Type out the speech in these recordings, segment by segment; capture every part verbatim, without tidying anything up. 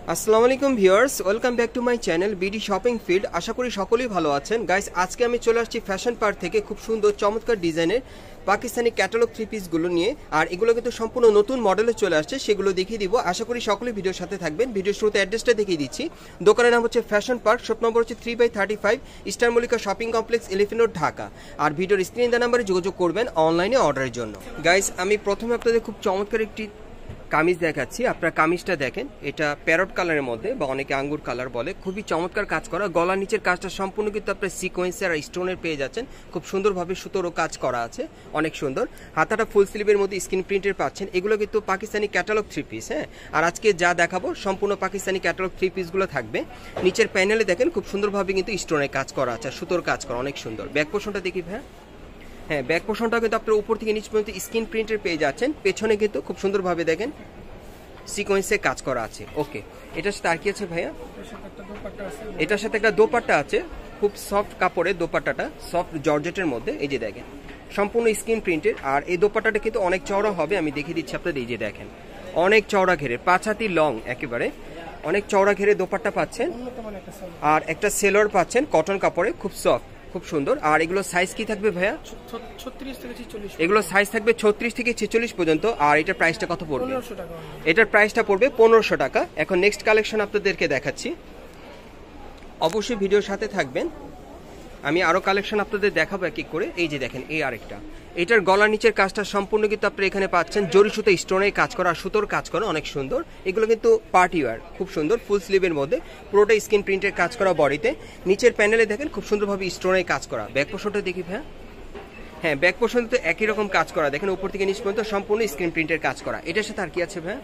আসসালামু আলাইকুম viewers, welcome back to my channel BD shopping field. আশা করি সকলেই ভালো আছেন। গাইস, আজকে আমি চলে আসছি ফ্যাশন পার্ক থেকে খুব সুন্দর চমৎকার ডিজাইনের পাকিস্তানি ক্যাটালগ থ্রি পিসগুলো নিয়ে। আর এগুলো কিন্তু সম্পূর্ণ নতুন মডেলে চলে আসছে, সেগুলো দেখিয়ে দিব। আশা করি সকলেই ভিডিওর সাথে থাকবেন। ভিডিওর শুরুতে অ্যাড্রেসটা দেখিয়ে দিচ্ছি। দোকানের নাম হচ্ছে ফ্যাশন পার্ক, শপ নম্বর হচ্ছে three by thirty five eastern Mallika shopping complex, elephant road, Dhaka. আর ভিডিওর স্ক্রিন দেওয়া নাম্বারে যোগাযোগ করবেন অনলাইনে অর্ডারের জন্য। গাইস, আমি প্রথমে আপনাদের খুব চমৎকার একটি কামিজ দেখাচ্ছি। আপনারা কামিজটা দেখেন, এটা প্যারট কালারের মধ্যে বা অনেকে আঙ্গুর কালার বলে। খুবই চমৎকার কাজ করা, গলার নিচের কাজটা সম্পূর্ণ কিন্তু আপনার সিকোয়েন্সের আর স্টোনের পেয়ে যাচ্ছেন। খুব সুন্দরভাবে সুতোরও কাজ করা আছে, অনেক সুন্দর। হাতাটা ফুল স্লিভের মধ্যে স্ক্রিন প্রিন্টের পাচ্ছেন। এগুলো কিন্তু পাকিস্তানি ক্যাটালগ থ্রি পিস। হ্যাঁ, আর আজকে যা দেখাবো সম্পূর্ণ পাকিস্তানি ক্যাটালগ থ্রি পিসগুলো থাকবে। নিচের প্যানেলে দেখেন খুব সুন্দরভাবে কিন্তু স্টোনের কাজ করা আছে, সুতোর কাজ করা, অনেক সুন্দর। ব্যাক পোর্শনটা দেখি ভাই। হ্যাঁ, ব্যাক পোর্শনটা কিন্তু আপনার উপর থেকে নিচ পর্যন্ত স্ক্রিন প্রিন্টের পেয়ে যাচ্ছেন। পেছনে কিন্তু খুব সুন্দরভাবে দেখেন সিকোয়েন্সে কাজ করা আছে। ওকে, এটার সাথে আর কি আছে ভাইয়া? এটার সাথে একটা দোপাট্টা আছে, খুব সফট কাপড়ের দোপাট্টাটা, সফট জর্জেটের মধ্যে। এই যে দেখেন সম্পূর্ণ স্ক্রিন প্রিন্টের। আর এই দোপাট্টাটা কিন্তু অনেক চওড়া হবে, আমি দেখিয়ে দিচ্ছি আপনাদের। এই যে দেখেন অনেক চওড়া ঘেরে, পাঁচ হাতি লং, একেবারে অনেক চওড়া ঘেরে দোপাট্টা পাচ্ছেন। আর একটা সেলোয়ার পাচ্ছেন কটন কাপড়ে, খুব সফট, খুব সুন্দর। আর এগুলো সাইজ কি থাকবে ভাইয়া? এগুলো সাইজ থাকবে ছত্রিশ থেকে ছেচল্লিশ পর্যন্ত। আর এটার প্রাইসটা কত পড়বে? এটার প্রাইসটা পড়বে পনেরোশো টাকা। এখন নেক্সট কালেকশন আপনাদেরকে দেখাচ্ছি, অবশ্যই ভিডিওর সাথে থাকবেন। আমি আরো কালেকশন আপনাদের দেখাবো এক এক করে। এই যে দেখেন, এই আরেকটা, এটার গলার নিচের কাজটা সম্পূর্ণ কিন্তু আপনি এখানে পাচ্ছেন জরি সুতো স্টোনের কাজ করা, সুতোর কাজ করা, অনেক সুন্দর। এগুলো কিন্তু পার্টি ওয়্যার, খুব সুন্দর, ফুল স্লিভের মধ্যে, পুরোটা স্ক্রিন প্রিন্টের কাজ করা বডিতে। নিচের প্যানেলে দেখেন খুব সুন্দরভাবে স্টোনের কাজ করা। ব্যাক পোর্শনটা দেখি ভাইয়া। হ্যাঁ, ব্যাক পোর্শন তো একই রকম কাজ করা, দেখেন উপর থেকে নিচ পর্যন্ত সম্পূর্ণ স্ক্রিন প্রিন্টের কাজ করা। এটার সাথে আর কি আছে ভাইয়া?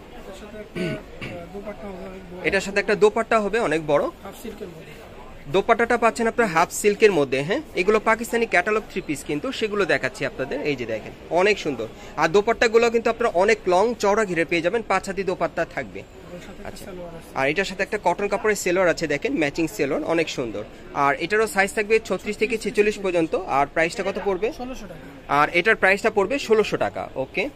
এটার সাথে একটা দোপাট্টা হবে অনেক বড়। দোপাট্টাটা পাচ্ছেন আপনার হাফ সিল্কের মধ্যে। হ্যাঁ, এগুলো পাকিস্তানি ক্যাটালগ থ্রি পিস, কিন্তু সেগুলো দেখাচ্ছি আপনাদের। এই যে দেখেন অনেক সুন্দর। আর দোপাট্টাগুলো কিন্তু আপনারা অনেক লং চওড়া ঘিরে পেয়ে যাবেন, পাঁচ হাতি দোপাট্টা থাকবে। আচ্ছা, আর এটার সাথে একটা কটন কাপড়ের সেলোয়ার আছে, দেখেন ম্যাচিং সেলোয়ার, অনেক সুন্দর। আর এটারও সাইজ থাকবে ছত্রিশ থেকে ছেচল্লিশ পর্যন্ত। আর প্রাইসটা কত পড়বে? আর এটার প্রাইসটা পড়বে ষোলোশো টাকা। ওকে,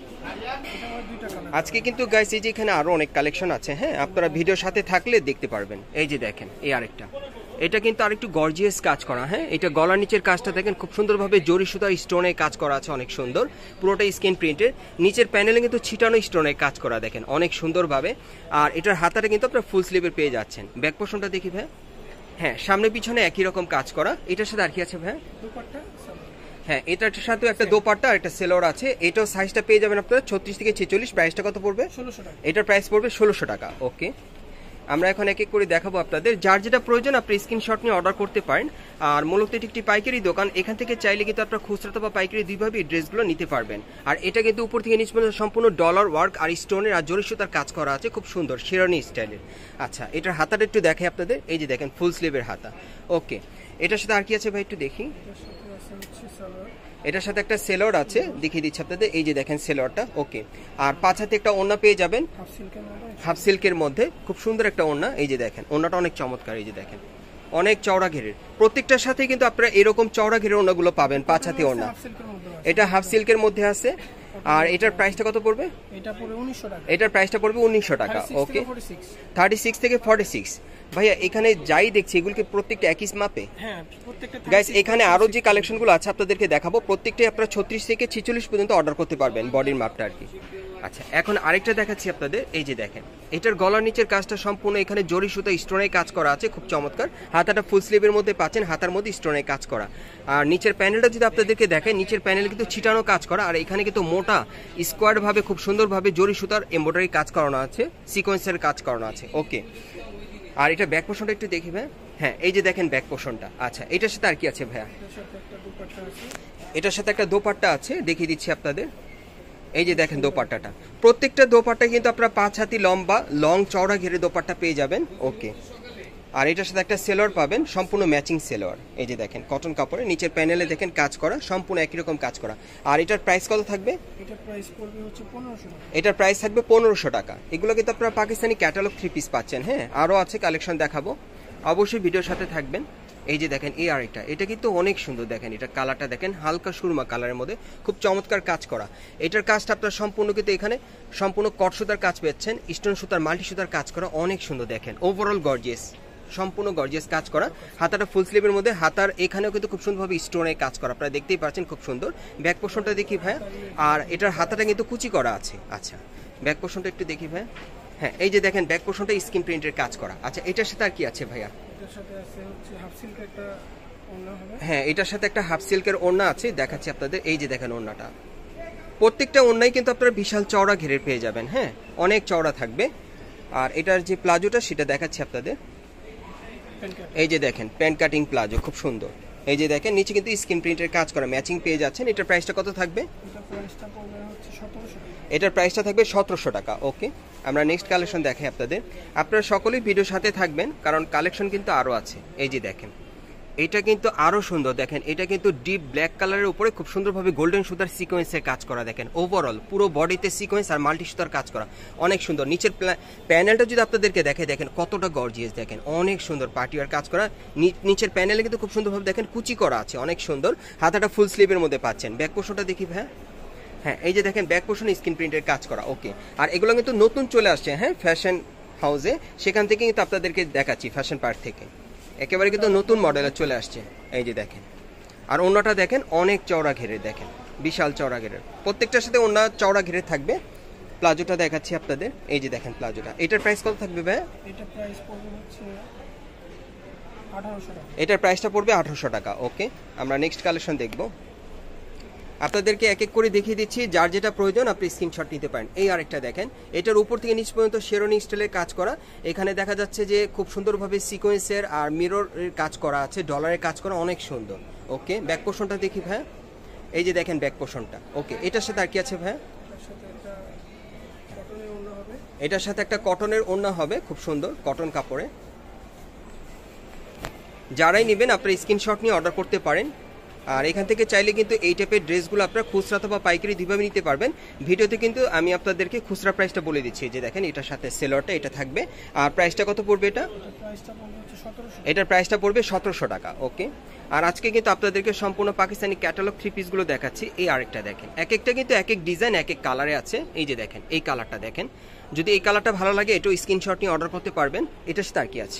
আজকে কিন্তু গাইস এই যে এখানে আরো অনেক কালেকশন আছে। হ্যাঁ, আপনারা ভিডিওর সাথে থাকলে দেখতে পারবেন। এই যে দেখেন, এই আরেকটা, এটা কিন্তু আরেকটু গর্জিয়াস কাজ করা। হ্যাঁ, এটা গলার নিচের কাজটা দেখেন খুব সুন্দরভাবে জরি সুতা স্টোনে কাজ করা আছে, অনেক সুন্দর, পুরোটা স্ক্রিন প্রিন্টের। নিচের প্যানেলে কিন্তু ছিটানো স্টোনে কাজ করা, দেখেন অনেক সুন্দরভাবে। আর এটার হাতাটা কিন্তু আপনার ফুল স্লিভের পেয়ে যাচ্ছেন। ব্যাক পোর্শনটা দেখি ভাই। হ্যাঁ, সামনে পিছনে একই রকম কাজ করা। এটার সাথে আর কি আছে ভাই? হ্যাঁ, এটার সাথে একটা দোপাট্টা আর একটা সেলোয়ার আছে। এটাও সাইজটা পেয়ে যাবেন আপনারা ছত্রিশ থেকে ছেচল্লিশ। প্রাইসটা কত পড়বে? ষোলোশো টাকা। এটার প্রাইস পড়বে ষোলোশো টাকা। ওকে, আমরা এখন এক এক করে দেখাবো আপনাদের। যার যেটা প্রয়োজন আপনি স্ক্রিনশট নিয়ে অর্ডার করতে পারেন। আর মূলত এটি একটি পাইকারি দোকান, এখান থেকে চাইলে কিন্তু আপনার খুচরা বা পাইকারি দুইভাবে ড্রেসগুলো নিতে পারবেন। আর এটা কিন্তু উপর থেকে নিচ পর্যন্ত সম্পূর্ণ ডলার ওয়ার্ক আর স্টোনের আর জরি সুতার কাজ করা আছে, খুব সুন্দর শেরওয়ানি স্টাইলের। আচ্ছা, এটার হাতাটা একটু দেখাই আপনাদের। এই যে দেখেন ফুল স্লিভের হাতা। ওকে, এটার সাথে আর কি আছে ভাই একটু দেখি। এটার সাথে একটা সেলোয়ার আছে, দেখিয়ে দিচ্ছি আপনাদের। এই যে দেখেন সেলোয়ারটা। ওকে, আর পাঁচ হাতে একটা ওড়না পেয়ে যাবেন হাফ সিল্কের মধ্যে, খুব সুন্দর একটা ওড়না। এই যে দেখেন ওড়নাটা অনেক চমৎকার। এই যে দেখেন অনেক চওড়া ঘেরের, প্রত্যেকটার সাথে কিন্তু আপনারা এরকম চওড়া ঘেরের ওড়নাগুলো পাবেন, পাঁচ হাতে ওড়না। এটা হাফ সিল্কের মধ্যে আছে। আর এটার প্রাইসটা কত পড়বে? এটার প্রাইসটা পড়বে উনিশশো টাকা। ওকে, থার্টি সিক্স থেকে ফর্টি সিক্স। ভাইয়া এখানে যাই দেখছি এগুলোকে প্রত্যেকটা একই মাপে? গাইস, এখানে আরো যে কালেকশনগুলো আছে আপনাদেরকে দেখাবো, প্রত্যেকটাই আপনারা ছত্রিশ থেকে ছেচল্লিশ পর্যন্ত অর্ডার করতে পারবেন, বডির মাপটা আর কি। আচ্ছা, এখন আরেকটা দেখাচ্ছি আপনাদের। এই যে দেখেন, এটার গলার নিচের কাজটা সম্পূর্ণ এখানে জরি সুতা স্টোনের কাজ করা আছে, খুব চমৎকার। হাতাটা ফুল স্লিভের মধ্যে পাচ্ছেন, হাতার মধ্যে স্টোনের কাজ করা। আর নিচের প্যানেলটা যদি আপনাদেরকে দেখেন, নিচের প্যানেলে কিন্তু ছিটানো কাজ করা। আর এখানে কিন্তু মোটা স্কোয়ার ভাবে খুব সুন্দরভাবে জরি সুতার এমব্রয়ডারি কাজ করানো আছে, সিকোয়েন্সের কাজ করানো আছে। ওকে, আর এটা ব্যাক পোর্শনটা একটু দেখি ভাই। হ্যাঁ, এই যে দেখেন ব্যাক পোর্শনটা। আচ্ছা, এটার সাথে আর কি আছে ভাইয়া? এটার সাথে একটা দোপাট্টা আছে, দেখিয়ে দিচ্ছি আপনাদের। এই যে দেখেন দোপাট্টাটা, প্রত্যেকটা দোপাট্টা কিন্তু আপনারা পাঁচ হাতি লম্বা লং চওড়া ঘেরে দোপাট্টা পেয়ে যাবেন। ওকে, আর এটার সাথে একটা সেলোয়ার পাবেন, সম্পূর্ণ ম্যাচিং সেলোয়ার। এই যে দেখেন কটন কাপড়ে, নিচের প্যানেলে দেখেন কাজ করা, সম্পূর্ণ একই রকম কাজ করা। আর এটার প্রাইস কত থাকবে? এটার প্রাইস থাকবে পনেরোশো টাকা। এগুলো কিন্তু আপনারা পাকিস্তানি ক্যাটালগ থ্রি পিস পাচ্ছেন। হ্যাঁ, আরো আছে কালেকশন দেখাবো, অবশ্যই ভিডিওর সাথে থাকবেন। এই যে দেখেন এই আরেকটা, এটা কিন্তু অনেক সুন্দর। দেখেন এটা কালারটা দেখেন, হালকা সুরমা কালারের মধ্যে খুব চমৎকার কাজ করা। এটার কাজটা আপনার সম্পূর্ণ কিন্তু এখানে সম্পূর্ণ কট সুতার কাজ পেয়েছেন, স্টোন সুতার মাল্টি সুতার কাজ করা, অনেক সুন্দর। দেখেন ওভারঅল গর্জিয়াস, সম্পূর্ণ গর্জিয়াস কাজ করা। হাতাটা ফুল স্লিভের মধ্যে, হাতার এখানেও কিন্তু খুব সুন্দরভাবে স্টোনের কাজ করা, আপনারা দেখতেই পাচ্ছেন খুব সুন্দর। ব্যাক পোর্শনটা দেখি ভাই, আর এটার হাতাটা কিন্তু কুচি করা আছে। আচ্ছা ব্যাক পোর্শনটা একটু দেখি ভাই। হ্যাঁ এই যে দেখেন ব্যাক পোর্শনটা স্ক্রিন প্রিন্টের কাজ করা। আচ্ছা এটার সাথে আর কি আছে ভাইয়া? এটার সাথে আছে হচ্ছে হাফ সিল্কের একটা ওড়না হবে। হ্যাঁ এটার সাথে একটা হাফ সিল্কের ওড়না আছে, দেখাচ্ছি আপনাদের। এই যে দেখেন ওড়নাটা, প্রত্যেকটা ওড়নাই কিন্তু আপনারা বিশাল চওড়া ঘেরের পেয়ে যাবেন। হ্যাঁ অনেক চওড়া থাকবে। আর এটার যে প্লাজোটা সেটা দেখাচ্ছি আপনাদের। এই যে দেখেন প্যান্ট কাটিং প্লাজো, খুব সুন্দর। এই যে দেখেন নিচে কিন্তু স্ক্রিন প্রিন্টের কাজ করা, ম্যাচিং পেয়ে যাচ্ছেন। এটার প্রাইসটা কত থাকবে? এটার প্রাইসটা থাকবে সতেরোশো টাকা। ওকে, আমরা নেক্সট কালেকশন দেখাই আপনাদের। আপনারা সকলেই ভিডিওর সাথে থাকবেন, কারণ কালেকশন কিন্তু আরও আছে। এই যে দেখেন এটা কিন্তু আরও সুন্দর। দেখেন এটা কিন্তু ডিপ ব্ল্যাক কালারের উপরে খুব সুন্দরভাবে গোল্ডেন সুতার সিকোয়েন্সের কাজ করা। দেখেন ওভারঅল পুরো বডিতে সিকোয়েন্স আর মাল্টি সুতার কাজ করা, অনেক সুন্দর। নিচের প্যানেলটা যদি আপনাদেরকে দেখে, দেখেন কতটা গর্জিয়াস, দেখেন অনেক সুন্দর পার্টিওয়ার কাজ করা। নিচের প্যানেলে কিন্তু খুব সুন্দরভাবে দেখেন কুচি করা আছে, অনেক সুন্দর। হাতাটা ফুল স্লিভের মধ্যে পাচ্ছেন। ব্যাক পোর্শনটা দেখি ভাই। হ্যাঁ এই যে দেখেন ব্যাক পোর্শন স্ক্রিন প্রিন্টের কাজ করা। ওকে, আর এগুলো কিন্তু নতুন চলে আসছে হ্যাঁ ফ্যাশন হাউসে, সেখান থেকে কিন্তু আপনাদেরকে দেখাচ্ছি ফ্যাশন পার্ক থেকে, একেবারে কিন্তু নতুন মডেলে চলে আসছে। এই যে দেখেন, আর ওড়নাটা দেখেন অনেক চওড়া ঘেরে, দেখেন বিশাল চওড়া ঘেরের, প্রত্যেকটার সাথে ওড়না চওড়া ঘেরে থাকবে। প্লাজোটা দেখাচ্ছি আপনাদের। এই যে দেখেন প্লাজোটা, এটার প্রাইস কত থাকবে ভাই? এটার প্রাইস পড়বে হচ্ছে আঠারোশো টাকা। এটার প্রাইসটা পড়বে আঠারোশো টাকা। ওকে, আমরা নেক্সট কালেকশন দেখব। আপনাদেরকে এক এক করে দেখিয়ে দিচ্ছি, যার যেটা প্রয়োজন আপনি স্ক্রিনশট নিতে পারেন। এই আরেকটা দেখেন, এটার উপর থেকে নিচ পর্যন্ত শেরনি স্টাইলের কাজ করা। এখানে দেখা যাচ্ছে যে খুব সুন্দরভাবে সিকোয়েন্সের আর মিররের কাজ করা আছে, ডলারের কাজ করা, অনেক সুন্দর। ওকে, ব্যাক পোর্শনটা দেখি ভাই। এই যে দেখেন ব্যাক পোর্শনটা। ওকে, এটার সাথে আর কি আছে ভাই? এটার সাথে একটা কটনের ওড়না হবে, খুব সুন্দর কটন কাপড়ে। যারাই নেবেন আপনারা স্ক্রিনশট নিয়ে অর্ডার করতে পারেন। আর এখান থেকে চাইলে কিন্তু এই টাইপের ড্রেসগুলো আপনারা খুচরা অথবা পাইকারি দুইভাবে নিতে পারবেন। ভিডিওতে কিন্তু আমি আপনাদেরকে খুচরা প্রাইসটা বলে দিচ্ছি। যে দেখেন এটার সাথে সেলরটা এটা থাকবে। আর প্রাইসটা কত পড়বে এটা? এটার প্রাইসটা পড়বে সতেরোশো টাকা। ওকে, আর আজকে কিন্তু আপনাদেরকে সম্পূর্ণ পাকিস্তানি ক্যাটালগ থ্রি পিসগুলো দেখাচ্ছি। এই আরেকটা দেখেন, এক একটা কিন্তু এক এক ডিজাইন এক এক কালারে আছে। এই যে দেখেন এই কালারটা দেখেন, যদি এই কালারটা ভালো লাগে এটাও স্ক্রিনশট নিয়ে অর্ডার করতে পারবেন। এটার সাথে আর কি আছে?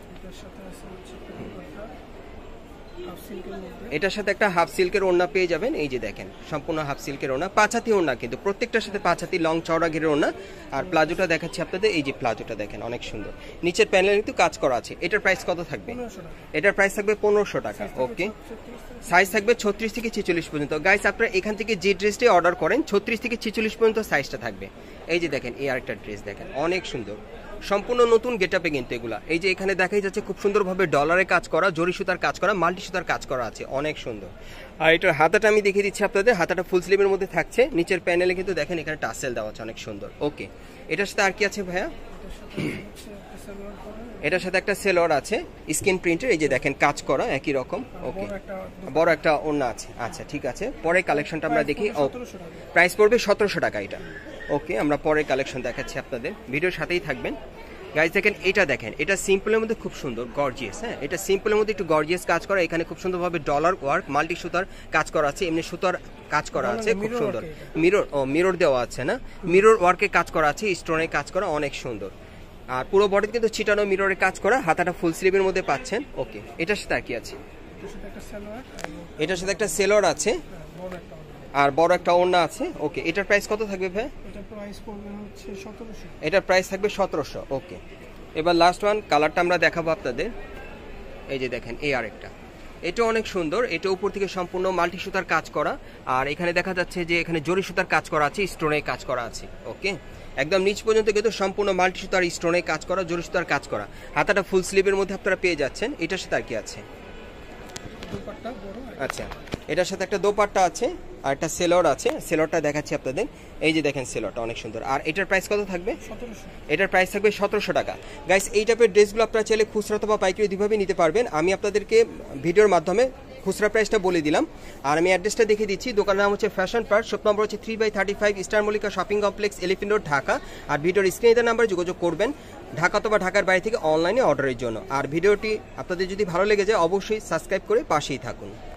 এটার সাথে একটা হাফ সিল্কের ওড়না পেয়ে যাবেন। এই যে দেখেন সম্পূর্ণ হাফ সিল্কের ওড়না, পাঁচাতি ওড়না, কিন্তু প্রত্যেকটার সাথে পাঁচাতি লং চওড়া ঘেরের ওড়না। আর প্লাজোটা দেখাচ্ছি আপনাদের। এই যে প্লাজোটা দেখেন অনেক সুন্দর, নিচের প্যানেলে কিন্তু কাজ করা আছে। এটার প্রাইস কত থাকবে? এটার প্রাইস থাকবে পনেরোশো টাকা। ওকে, সাইজ থাকবে ছত্রিশ থেকে ছেচল্লিশ পর্যন্ত। গাইস আপনারা এখান থেকে যে ড্রেসটি অর্ডার করেন ছত্রিশ থেকে ছেচল্লিশ পর্যন্ত সাইজটা থাকবে। এই যে দেখেন এই আরেকটা ড্রেস দেখেন অনেক সুন্দর, সম্পূর্ণ নতুন গেটআপে কিন্তু এগুলা। এই যে এখানে দেখাই যাচ্ছে খুব সুন্দরভাবে ডলারে কাজ করা, জরি সুতার কাজ করা, মাল্টি সুতার কাজ করা আছে, অনেক সুন্দর। আর এটার হাতাটা আমি দেখিয়ে দিচ্ছি আপনাদের। হাতাটা ফুল স্লিভের মধ্যে থাকছে, নিচের প্যানেলে কিন্তু দেখেন এখানে টাসেল দেওয়া আছে, অনেক সুন্দর। ওকে, এটার সাথে আর কি আছে ভাইয়া? এটার সাথে একটা সেলোয়ার আছে স্ক্রিন প্রিন্টের। এই যে দেখেন কাজ করা একই রকম। ওকে, বড় একটা ওড়না আছে। আচ্ছা ঠিক আছে, পরে কালেকশনটা আমরা দেখি। ও প্রাইস পড়বে সতেরোশো টাকা এটা। ওকে, আমরা পরে কালেকশন দেখাচ্ছি আপনাদের, ভিডিওর সাথেই থাকবেন। গাইজ দেখেন এটা দেখেন, এটা সিম্পলের মধ্যে খুব সুন্দর গর্জিয়াস। হ্যাঁ, এটা সিম্পলের মধ্যে একটু গর্জিয়াস কাজ করা। এখানে খুব সুন্দরভাবে ডলার ওয়ার্ক, মাল্টি সুতার কাজ করা আছে, এমনি সুতার কাজ করা আছে, খুব সুন্দর। মিরর, ও মিরর দেওয়া আছে না, মিরর ওয়ার্কে কাজ করা আছে, স্টোনের কাজ করা, অনেক সুন্দর। আর পুরো বডিতে কিন্তু ছিটানো মিররের কাজ করা, হাতাটা ফুল স্লিভের মধ্যে পাচ্ছেন। ওকে, এটার সাথে আর কি আছে? এটার সাথে একটা সেলোয়ার আছে আর বড় একটা ওড়না আছে। ওকে, এটার প্রাইস কত থাকবে ভাই? এটার প্রাইস থাকবে সতেরোশো। ওকে, এবার লাস্ট ওয়ান কালারটা আমরা দেখাবো আপনাদের। এই যে দেখেন এই আরেকটা, এটা অনেক সুন্দর। এটা উপর থেকে সম্পূর্ণ মাল্টি সুতার কাজ করা, আর এখানে দেখা যাচ্ছে যে এখানে জরি সুতার কাজ করা আছে, স্টোনে কাজ করা আছে। ওকে, একদম নিচ পর্যন্ত কিন্তু সম্পূর্ণ মাল্টি সুতার স্টোনে কাজ করা, জরি সুতার কাজ করা। হাতাটা ফুল স্লিভের মধ্যে আপনারা পেয়ে যাচ্ছেন। এটার সাথে আর কি আছে? আচ্ছা, এটার সাথে একটা দোপাট্টা আছে আর একটা সেলোয়ার আছে। সেলোয়ারটা দেখাচ্ছি আপনাদের। এই যে দেখেন সেলোয়ারটা অনেক সুন্দর। আর এটার প্রাইস কত থাকবে? এটার প্রাইস থাকবে সতেরোশো টাকা। গাইস এই টাইপের ড্রেসগুলো আপনারা চাইলে খুচরা অথবা পাইকারি দুইভাবে নিতে পারবেন। আমি আপনাদেরকে ভিডিওর মাধ্যমে খুচরা প্রাইসটা বলে দিলাম, আর আমি অ্যাড্রেসটা দেখিয়ে দিচ্ছি। দোকানের নাম হচ্ছে ফ্যাশন পার্ক, শপ নম্বর হচ্ছে three by thirty five, star Mallika shopping complex, elephant road, Dhaka. আর ভিডিওর স্ক্রিনে নাম্বার যোগাযোগ করবেন। ঢাকা অথবা ঢাকার বাইরে থেকে অনলাইনে অর্ডারের জন্য। আর ভিডিওটি আপনাদের যদি ভালো লেগে যায় অবশ্যই সাবস্ক্রাইব করে পাশেই থাকুন।